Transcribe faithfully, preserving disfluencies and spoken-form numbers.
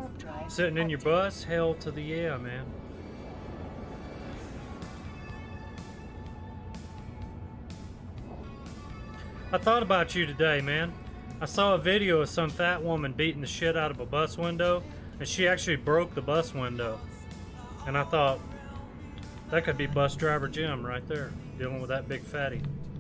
Sitting in your bus? Hell to the yeah, man. I thought about you today, man. I saw a video of some fat woman beating the shit out of a bus window, and she actually broke the bus window. And I thought, that could be bus driver Jim right there, dealing with that big fatty.